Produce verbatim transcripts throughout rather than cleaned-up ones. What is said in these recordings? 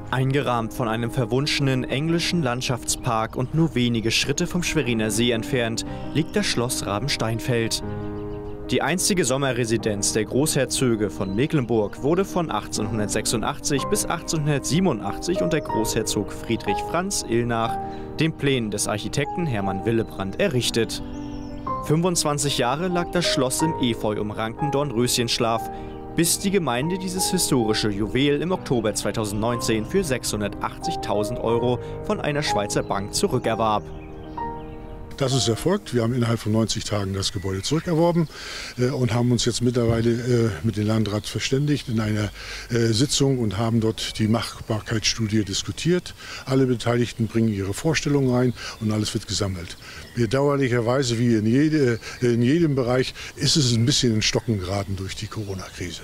Eingerahmt von einem verwunschenen englischen Landschaftspark und nur wenige Schritte vom Schweriner See entfernt, liegt das Schloss Rabensteinfeld. Die einstige Sommerresidenz der Großherzöge von Mecklenburg wurde von achtzehnhundertsechsundachtzig bis achtzehnhundertsiebenundachtzig unter Großherzog Friedrich Franz Illnach, den Plänen des Architekten Hermann Willebrand, errichtet. fünfundzwanzig Jahre lag das Schloss im efeu-umrankten Dornröschenschlaf, bis die Gemeinde dieses historische Juwel im Oktober zweitausendneunzehn für sechshundertachtzigtausend Euro von einer Schweizer Bank zurückerwarb. Das ist erfolgt. Wir haben innerhalb von neunzig Tagen das Gebäude zurückerworben äh, und haben uns jetzt mittlerweile äh, mit dem Landrat verständigt in einer äh, Sitzung und haben dort die Machbarkeitsstudie diskutiert. Alle Beteiligten bringen ihre Vorstellungen rein und alles wird gesammelt. Bedauerlicherweise, wie in, jede, in jedem Bereich, ist es ein bisschen in Stocken geraten durch die Corona-Krise.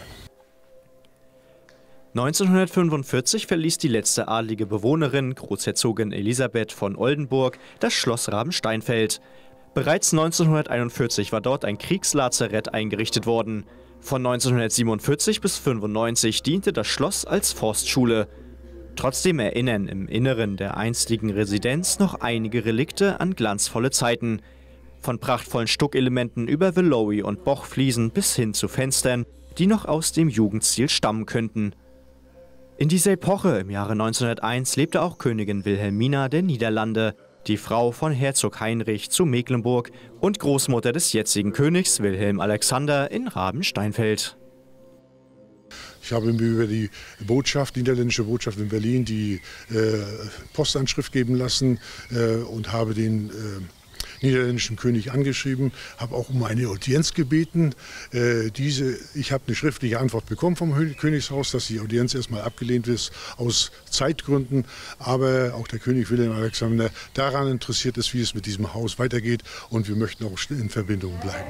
neunzehnhundertfünfundvierzig verließ die letzte adlige Bewohnerin, Großherzogin Elisabeth von Oldenburg, das Schloss Rabensteinfeld. Bereits neunzehnhunderteinundvierzig war dort ein Kriegslazarett eingerichtet worden. Von neunzehnhundertsiebenundvierzig bis neunzehnhundertfünfundneunzig diente das Schloss als Forstschule. Trotzdem erinnern im Inneren der einstigen Residenz noch einige Relikte an glanzvolle Zeiten. Von prachtvollen Stuckelementen über Valois- und Bochfliesen bis hin zu Fenstern, die noch aus dem Jugendstil stammen könnten. In dieser Epoche, im Jahre neunzehnhunderteins, lebte auch Königin Wilhelmina der Niederlande, die Frau von Herzog Heinrich zu Mecklenburg und Großmutter des jetzigen Königs Wilhelm Alexander in Rabensteinfeld. Ich habe mir über die Botschaft, die niederländische Botschaft in Berlin, die äh, Postanschrift geben lassen äh, und habe den äh, niederländischen König angeschrieben, habe auch um eine Audienz gebeten. Äh, diese, ich habe eine schriftliche Antwort bekommen vom Königshaus, dass die Audienz erstmal abgelehnt ist aus Zeitgründen. Aber auch der König Wilhelm Alexander daran interessiert ist, wie es mit diesem Haus weitergeht. Und wir möchten auch in Verbindung bleiben.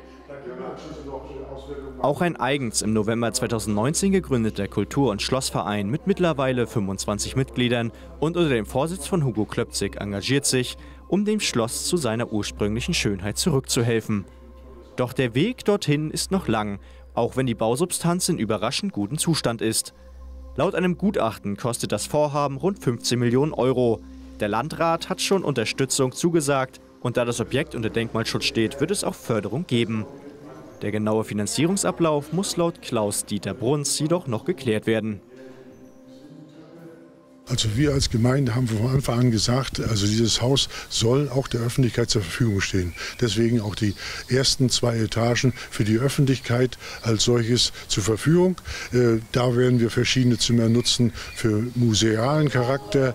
Auch ein eigens im November zweitausendneunzehn gegründeter Kultur- und Schlossverein mit mittlerweile fünfundzwanzig Mitgliedern und unter dem Vorsitz von Hugo Klöpzig engagiert sich, um dem Schloss zu seiner ursprünglichen Schönheit zurückzuhelfen. Doch der Weg dorthin ist noch lang, auch wenn die Bausubstanz in überraschend gutem Zustand ist. Laut einem Gutachten kostet das Vorhaben rund fünfzehn Millionen Euro. Der Landrat hat schon Unterstützung zugesagt und da das Objekt unter Denkmalschutz steht, wird es auch Förderung geben. Der genaue Finanzierungsablauf muss laut Klaus-Dieter Bruns jedoch noch geklärt werden. Also wir als Gemeinde haben von Anfang an gesagt, also dieses Haus soll auch der Öffentlichkeit zur Verfügung stehen. Deswegen auch die ersten zwei Etagen für die Öffentlichkeit als solches zur Verfügung. Äh, da werden wir verschiedene Zimmer nutzen für musealen Charakter.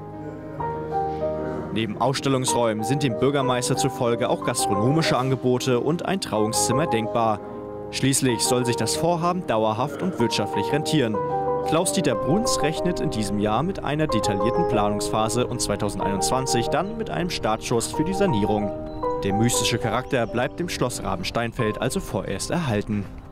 Neben Ausstellungsräumen sind dem Bürgermeister zufolge auch gastronomische Angebote und ein Trauungszimmer denkbar. Schließlich soll sich das Vorhaben dauerhaft und wirtschaftlich rentieren. Klaus-Dieter Bruns rechnet in diesem Jahr mit einer detaillierten Planungsphase und zweitausendeinundzwanzig dann mit einem Startschuss für die Sanierung. Der mystische Charakter bleibt dem Schloss Rabensteinfeld also vorerst erhalten.